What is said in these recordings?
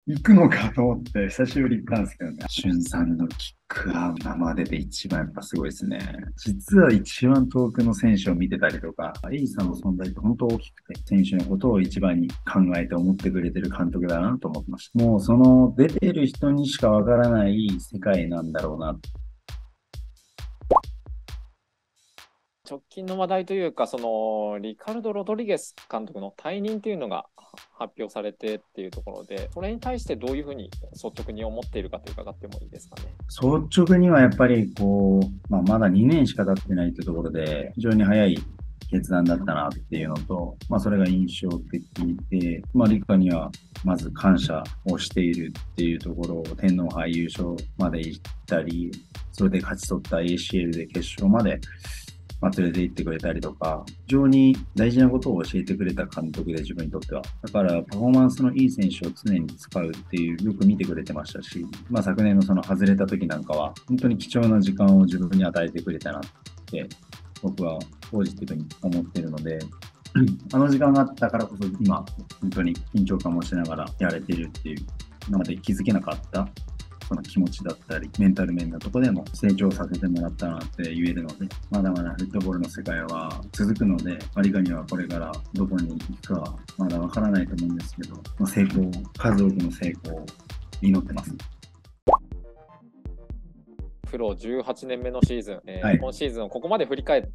行くのかと思って久しぶりに行ったんですけどね。しゅんさんのキックは生でで一番やっぱすごいですね。実は一番遠くの選手を見てたりとか、エイさんの存在って本当大きくて、選手のことを一番に考えて思ってくれてる監督だなと思ってました。もうその出てる人にしかわからない世界なんだろうな。 直近の話題というか、リカルド・ロドリゲス監督の退任というのが発表されてっていうところで、それに対してどういうふうに率直に思っているかと伺ってもいいですかね。 率直にはやっぱりまだ2年しか経ってないってところで、非常に早い決断だったなっていうのと、それが印象的で、リカにはまず感謝をしているっていうところを天皇杯優勝まで行ったり、それで勝ち取った ACL で決勝まで連れて行ってくれたりとか、非常に大事なことを教えてくれた監督で自分にとっては。だからパフォーマンスのいい選手を常に使うっていう、よく見てくれてましたし、昨年のその外れた時なんかは、本当に貴重な時間を自分に与えてくれたなって、僕はポジティブに思っているので、あの時間があったからこそ今、本当に緊張感を持ちながらやれているっていう、今まで気づけなかったその気持ちだったり、メンタル面のところでも成長させてもらったなって言えるので、まだまだフットボールの世界は続くので、リカにはこれからどこに行くかはまだわからないと思うんですけど、成功、数多くの成功を祈ってます。 プロ18年目のシーズン、 はい。 今シーズンをここまで振り返って、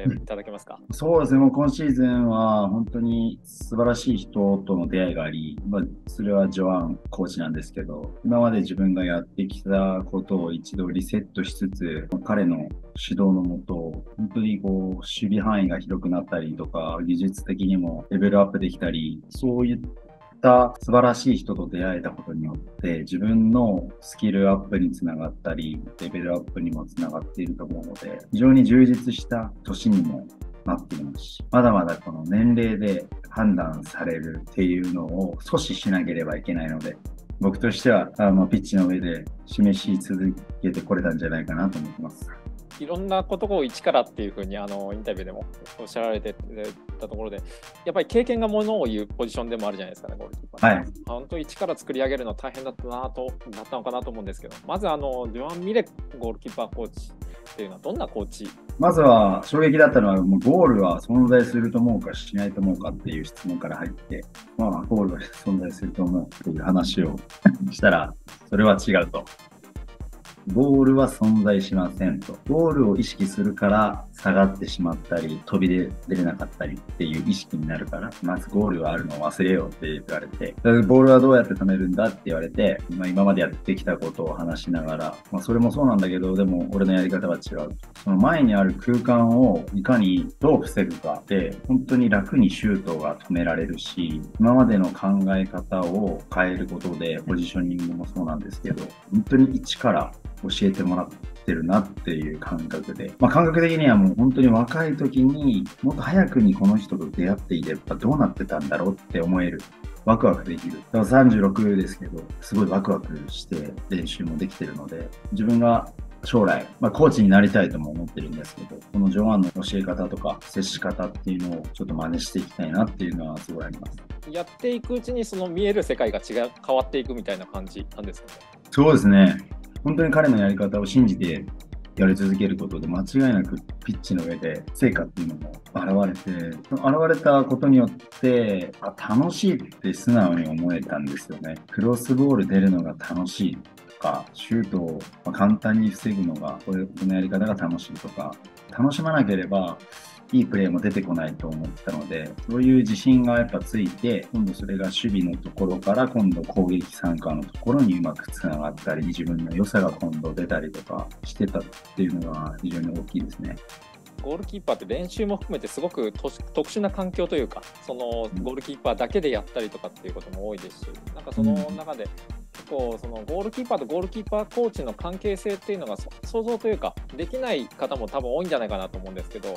いただけますか。 そうですね、もう今シーズンは本当に素晴らしい人との出会いがあり、それはジョアンコーチなんですけど、今まで自分がやってきたことを一度リセットしつつ、彼の指導のもと、本当に守備範囲が広くなったりとか、技術的にもレベルアップできたり、そういった素晴らしい人と出会えたことによって、自分のスキルアップにつながったり、レベルアップにもつながっていると思うので、非常に充実した年にもなっていますし、まだまだこの年齢で判断されるっていうのを阻止しなければいけないので、僕としてはピッチの上で示し続けてこれたんじゃないかなと思ってます。 いろんなことを一からっていうふうにインタビューでもおっしゃられてたところで、やっぱり経験がものを言うポジションでもあるじゃないですかね、ゴールキーパー。 はい。 本当一から作り上げるの大変だったのかなと思うんですけど、まずジョアン・ミレゴールキーパーコーチっていうのはどんなコーチ？ まずは衝撃だったのは、もうゴールは存在すると思うかしないと思うかっていう質問から入って、ゴールは存在すると思うという話をしたら、それは違うと。ゴールは存在しませんと。ゴールを意識するから下がってしまったり、飛びで出れなかったりっていう意識になるから、まずゴールがあるのを忘れようって言われて、ボールはどうやって止めるんだって言われて、今までやってきたことを話しながら、それもそうなんだけど、でも俺のやり方は違う。その前にある空間をいかにどう防ぐかで、本当に楽にシュートが止められるし、今までの考え方を変えることで、ポジショニングもそうなんですけど、本当に一から教えてもらってるなっていう感覚で、感覚的にはもう本当に若い時にもっと早くにこの人と出会っていればどうなってたんだろうって思える。ワクワクできる。だから36ですけど、すごいワクワクして練習もできてるので、自分が将来、コーチになりたいとも思ってるんですけど、このジョアンの教え方とか接し方っていうのをちょっと真似していきたいなっていうのはすごいあります。 やっていくうちにその見える世界が変わっていくみたいな感じなんですかね。 そうですね。本当に彼のやり方を信じてやり続けることで間違いなくピッチの上で成果っていうのも現れて、現れたことによって楽しいって素直に思えたんですよね。クロスボール出るのが楽しいとか、シュートを簡単に防ぐのが、このやり方が楽しいとか、楽しまなければいいプレーも出てこないと思ったので、そういう自信がやっぱついて、今度それが守備のところから今度攻撃参加のところにうまくつながったり、自分の良さが今度出たりとかしてたっていうのが非常に大きいですね。 ゴールキーパーって練習も含めてすごく特殊な環境というか、そのゴールキーパーだけでやったりとかっていうことも多いですし、なんかその中で結構そのゴールキーパーとゴールキーパーコーチの関係性っていうのが想像というかできない方も多分多いんじゃないかなと思うんですけど、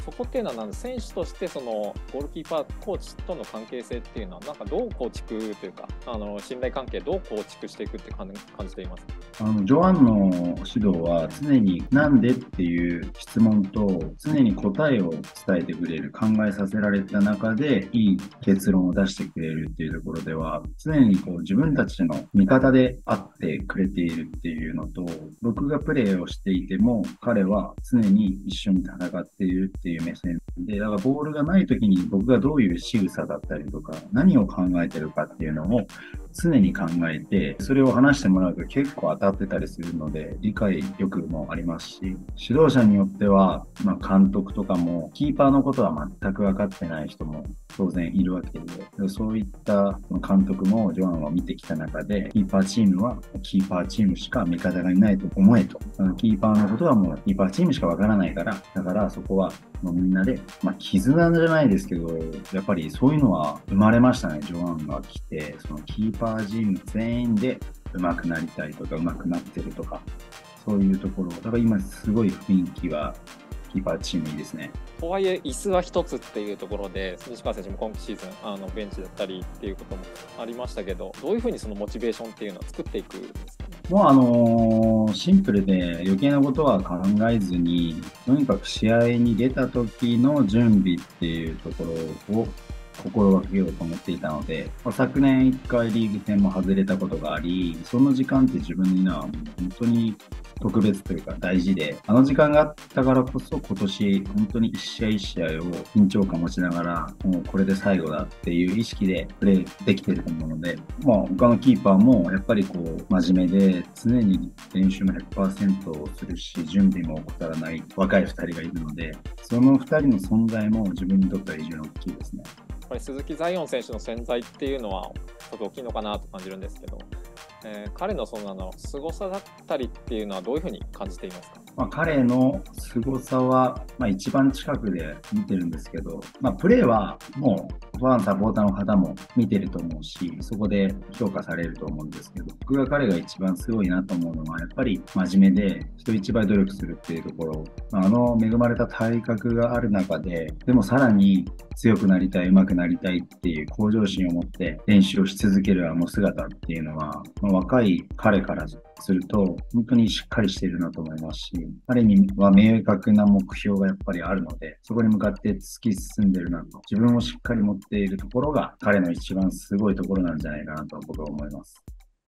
そこっていうのは選手としてそのゴールキーパーコーチとの関係性っていうのはなんかどう構築というか信頼関係どう構築していくって感じていますか？ ジョアンの指導は常になんでっていう質問と常に答えを伝えてくれる、考えさせられた中でいい結論を出してくれるっていうところでは常にこう自分たちの味方であってくれているっていうのと、僕がプレーをしていても彼は常に一緒に戦っているっていう目線で、だからボールがない時に僕がどういう仕草だったりとか何を考えてるかっていうのを常に考えて、それを話してもらうと結構当たってたりするので理解力もありますし、指導者によっては、監督とかもキーパーのことは全く分かってない人も当然いるわけで、そういった監督もジョアンを見てきた中で、キーパーチームはキーパーチームしか味方がいないと思えと、キーパーのことはもうキーパーチームしか分からないから、だからそこはもうみんなで、絆じゃないですけど、やっぱりそういうのは生まれましたね。ジョアンが来て、そのキーパーチーム全員で上手くなりたいとか上手くなってるとか、そういうところ、だから今すごい雰囲気はキーパーチームいいですね。 とはいえ椅子は一つっていうところで、西川選手も今シーズンベンチだったりっていうこともありましたけど、どういうふうにそのモチベーションっていうのを作っていくんですかね？ もうシンプルで余計なことは考えずに、とにかく試合に出た時の準備っていうところを心がけようと思っていたので、昨年1回リーグ戦も外れたことがあり、その時間って自分には本当に特別というか大事で、あの時間があったからこそ今年本当に一試合一試合を緊張感持ちながら、もうこれで最後だっていう意識でプレーできてると思うので、他のキーパーもやっぱりこう真面目で常に練習も 100% をするし、準備も怠らない若い2人がいるので、その2人の存在も自分にとっては非常に大きいですね。 やっぱり鈴木ザイオン選手の潜在っていうのはちょっと大きいのかなと感じるんですけど、彼の凄さだったりっていうのはどういうふうに感じていますか？ 彼の凄さは、一番近くで見てるんですけど、プレーはもうファン、サポーターの方も見てると思うし、そこで評価されると思うんですけど、僕が彼が一番すごいなと思うのは、やっぱり真面目で人一倍努力するっていうところ、恵まれた体格がある中で、でもさらに強くなりたい、上手くなりたいっていう向上心を持って練習をし続けるあの姿っていうのは、若い彼からすると本当にしっかりしているなと思いますし、彼には明確な目標がやっぱりあるので、そこに向かって突き進んでるなと、自分をしっかり持っているところが彼の一番すごいところなんじゃないかなと僕は思います。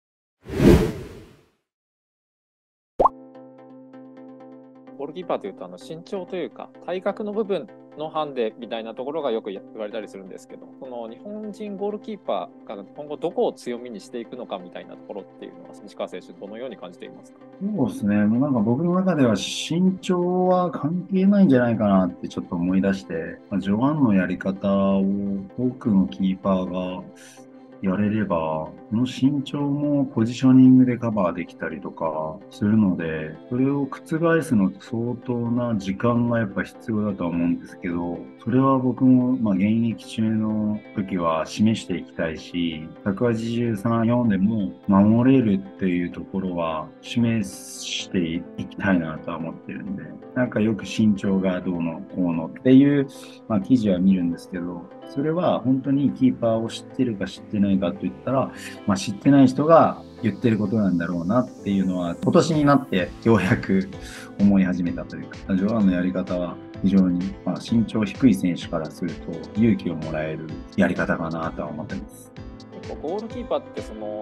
ゴールキーパーというと身長というか体格の部分のハンデみたいなところがよく言われたりするんですけど、その日本人ゴールキーパーが今後どこを強みにしていくのかみたいなところっていうのは西川選手どのように感じていますか？ そうですね。もうなんか僕の中では身長は関係ないんじゃないかなってちょっと思い出して、ジョアンのやり方を多くのキーパーがやれれば、この身長もポジショニングでカバーできたりとかするので、それを覆すの相当な時間がやっぱ必要だとは思うんですけど、それは僕も現役中の時は示していきたいし、183、4でも守れるっていうところは示していきたいなとは思ってるんで、なんかよく身長がどうのこうのっていう、記事は見るんですけど、それは本当にキーパーを知ってるか知ってないかといったら、知ってない人が言ってることなんだろうなっていうのは、今年になってようやく思い始めたというか、ジョアンのやり方は非常に、身長低い選手からすると勇気をもらえるやり方かなとは思ってます。 ゴールキーパーって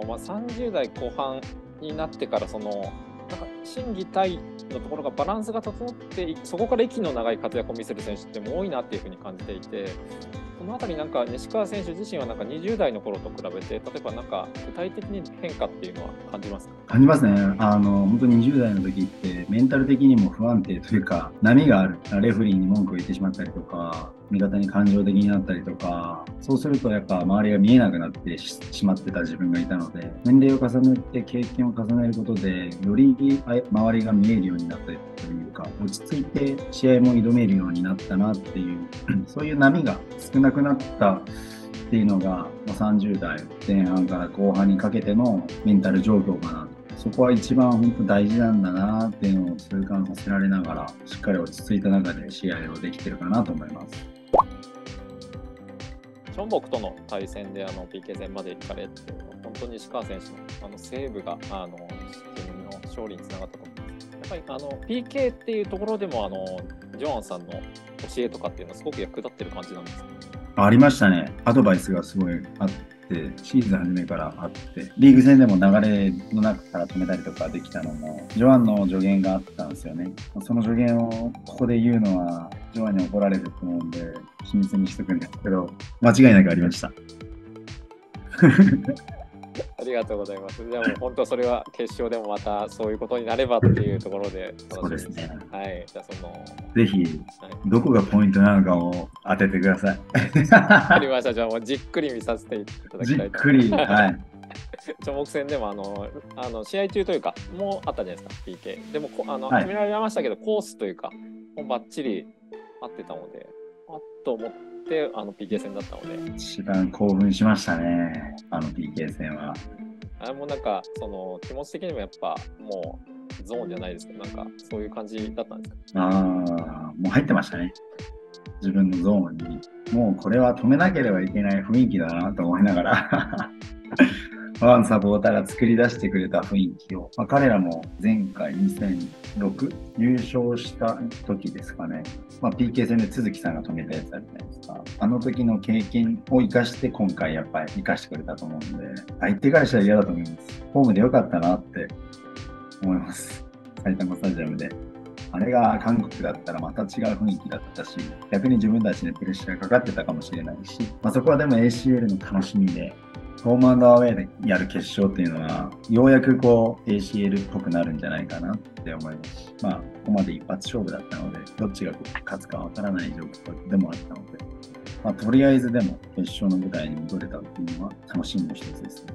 30代後半になってからなんか心技体のところがバランスが整ってそこから息の長い活躍を見せる選手っても多いなっていうふうに感じていて、そのあたりなんか西川選手自身はなんか20代の頃と比べて例えばなんか具体的に変化っていうのは感じますか？ 感じますね。本当に20代の時ってメンタル的にも不安定というか波がある。レフェリーに文句を言ってしまったりとか、味方に感情的になったりとか、そうするとやっぱ周りが見えなくなってしまってた自分がいたので、年齢を重ねて経験を重ねることでより周りが見えるようになったりというか、落ち着いて試合も挑めるようになったなっていうそういう波が少なくなったっていうのが30代前半から後半にかけてのメンタル状況かなと。 そこは一番本当大事なんだなっていうのを痛感させられながら、しっかり落ち着いた中で試合をできてるかなと思います。 チョンボクとの対戦でPK 戦まで行かれっていうのは、本当に石川選手のセーブがチームの勝利につながったと思います。やっぱりPK っていうところでもジョアンさんの教えとかっていうのはすごく役立ってる感じなんですか？ ありましたね。アドバイスがすごいあって、シーズン初めからあって、リーグ戦でも流れの中から止めたりとかできたのも、ジョアンの助言があったんですよね。その助言をここで言うのは、ジョアンに怒られると思うんで、秘密にしとくんですけど、間違いなくありました。 ありがとうございます。じゃあもう本当それは決勝でもまたそういうことになればっていうところでそうですね。 はい。じゃあぜひ、どこがポイントなのかを当ててください。 ありました。じゃあもうじっくり見させていただきたいと。 じっくり、はい。 著目戦でも試合中というか、もうあったじゃないですか、PK。でもはい、 決められましたけど、コースというか、もうバッチリ合ってたので、あっと思って、PK 戦だったので。 一番興奮しましたね、PK 戦は。 あれもなんか、気持ち的にもやっぱ、もう、ゾーンじゃないですけど、なんか、そういう感じだったんですか？ もう入ってましたね。自分のゾーンに。もうこれは止めなければいけない雰囲気だなと思いながら。ファンサポーターが作り出してくれた雰囲気を、彼らも前回2006優勝した時ですかね、PK 戦で都築さんが止めたやつあるじゃないですか。あの時の経験を生かして今回やっぱり生かしてくれたと思うんで、相手からしたら嫌だと思います。ホームで良かったなって思います。埼玉スタジアムで。あれが韓国だったらまた違う雰囲気だったし、逆に自分たちにプレッシャーがかかってたかもしれないし、そこはでも ACL の楽しみで、ホームアンドアウェイでやる決勝っていうのは、ようやくACL っぽくなるんじゃないかなって思いますし、ここまで一発勝負だったので、どっちが勝つかわからない状況でもあったので、とりあえずでも決勝の舞台に戻れたっていうのは楽しみの一つですね。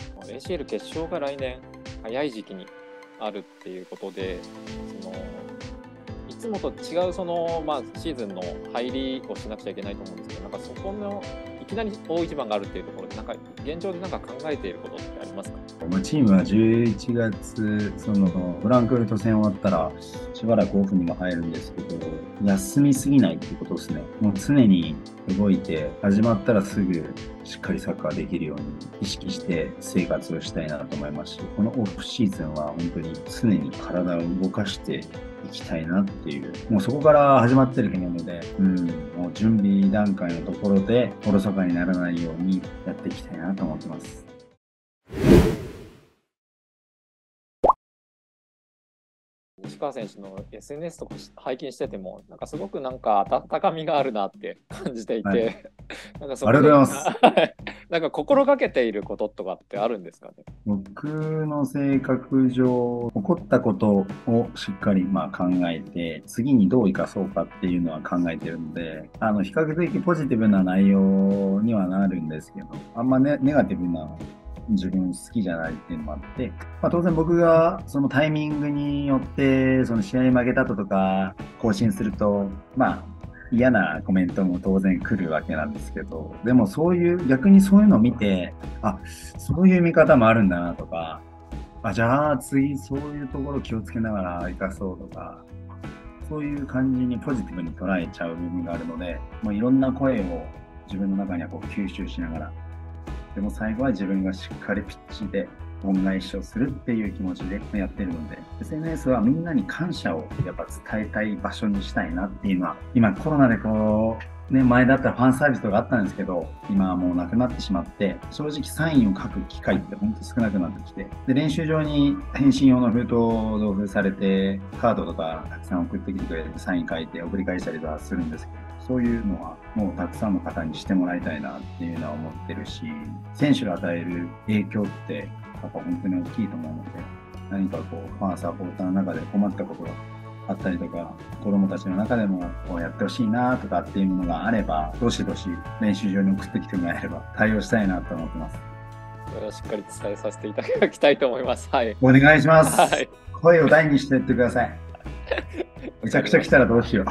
ACL 決勝が来年早い時期にあるっていうことで、いつもと違うシーズンの入りをしなくちゃいけないと思うんですけど、なんかそこのいきなり大一番があるっていうところで、なんか現状でなんか考えていることってありますか？ チームは11月、フランクフルト戦終わったら、しばらくオフにも入るんですけど、休みすぎないっていうことですね。もう常に動いて、始まったらすぐしっかりサッカーできるように意識して生活をしたいなと思いますし、このオフシーズンは本当に常に体を動かしていきたいなっていう、もうそこから始まってると思うので、もう準備段階のところでおろそかにならないようにやっていきたいなと思ってます。 西川選手の SNS とか拝見してても、なんかすごくなんか温かみがあるなって感じていて、はい、なんかそこでありがとうございます。 なんか心がけていることとかってあるんですかね？ 僕の性格上、起こったことをしっかり考えて、次にどう生かそうかっていうのは考えてるので、比較的ポジティブな内容にはなるんですけど、あんまネガティブな自分好きじゃないっていうのもあって、当然僕がそのタイミングによってその試合負けたとか更新すると嫌なコメントも当然来るわけなんですけど、でも逆にそういうのを見て、そういう見方もあるんだなとか、じゃあ次そういうところ気をつけながら生かそうとか、そういう感じにポジティブに捉えちゃう部分があるので、もういろんな声を自分の中には吸収しながら、でも最後は自分がしっかりピッチで恩返しをするっていう気持ちでやってるので、SNS はみんなに感謝をやっぱ伝えたい場所にしたいなっていうのは、今コロナで前だったらファンサービスとかあったんですけど、今はもうなくなってしまって、正直サインを書く機会って本当少なくなってきて、で、練習場に返信用の封筒を同封されて、カードとかたくさん送ってきてくれて、サイン書いて送り返したりとかするんですけど、そういうのはもうたくさんの方にしてもらいたいなっていうのは思ってるし、選手が与える影響ってやっぱ本当に大きいと思うので、何かファンサポーターの中で困ったことがあったりとか、子供たちの中でもやってほしいなとかっていうものがあれば、どしどし練習場に送ってきてもらえれば対応したいなと思ってます。 それはしっかり伝えさせていただきたいと思います。はい。 お願いします。 はい、 声を大にしてやってください。めちゃくちゃ来たらどうしよう。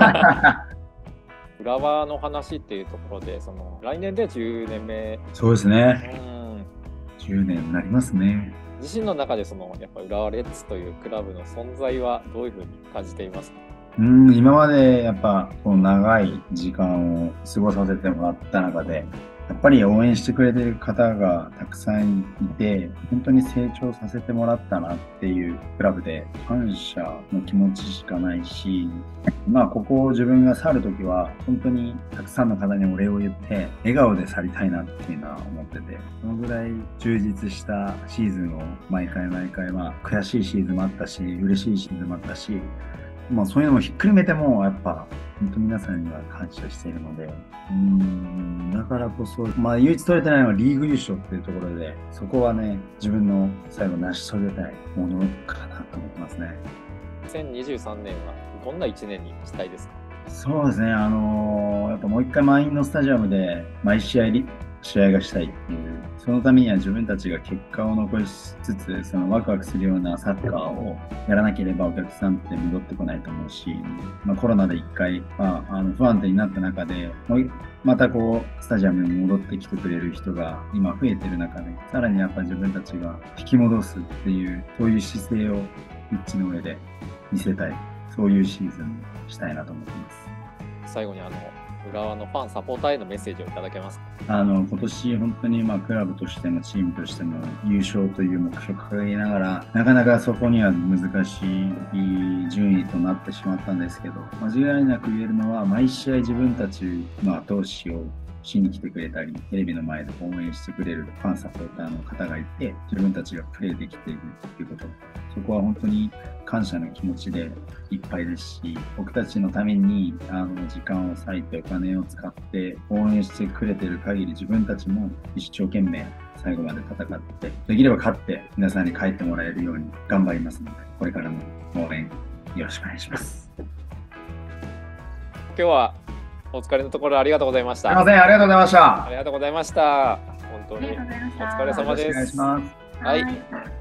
浦和の話っていうところで、来年で10年目。 そうですね。10年になりますね。 自身の中でやっぱ浦和レッズというクラブの存在はどういうふうに感じていますか？ 今までやっぱこの長い時間を過ごさせてもらった中で、やっぱり応援してくれてる方がたくさんいて、本当に成長させてもらったなっていうクラブで、感謝の気持ちしかないし、ここを自分が去るときは、本当にたくさんの方にお礼を言って、笑顔で去りたいなっていうのは思ってて、そのぐらい充実したシーズンを毎回、悔しいシーズンもあったし、嬉しいシーズンもあったし、そういうのもひっくるめても、やっぱ、本当皆さんには感謝しているので、だからこそ、唯一取れてないのはリーグ優勝っていうところで、そこはね、自分の最後成し遂げたいものかなと思ってますね。 2023年はどんな1年にしたいですか？ そうですね、やっぱもう一回満員のスタジアムで毎試合がしたいっていう、そのためには自分たちが結果を残しつつ、そのワクワクするようなサッカーをやらなければお客さんって戻ってこないと思うし、コロナで一回、不安定になった中で、またスタジアムに戻ってきてくれる人が今増えてる中で、さらにやっぱ自分たちが引き戻すっていう、そういう姿勢をピッチの上で見せたい、そういうシーズンにしたいなと思っています。 最後に浦和のファン、サポーターへのメッセージをいただけますか？ 今年本当にクラブとしてもチームとしても優勝という目標を掲げながら、なかなかそこには難しい順位となってしまったんですけど、間違いなく言えるのは、毎試合自分たちの後押しをしに来てくれたり、テレビの前で応援してくれるファンサポーターの方がいて、自分たちがプレーできているということ、そこは本当に感謝の気持ちでいっぱいですし、僕たちのために時間を割いてお金を使って応援してくれている限り、自分たちも一生懸命最後まで戦って、できれば勝って皆さんに帰ってもらえるように頑張りますので、これからも応援よろしくお願いします。 今日はお疲れのところありがとうございました。 すいません、ありがとうございました。 ありがとうございました。本当にお疲れ様です。 お願いします。 はい。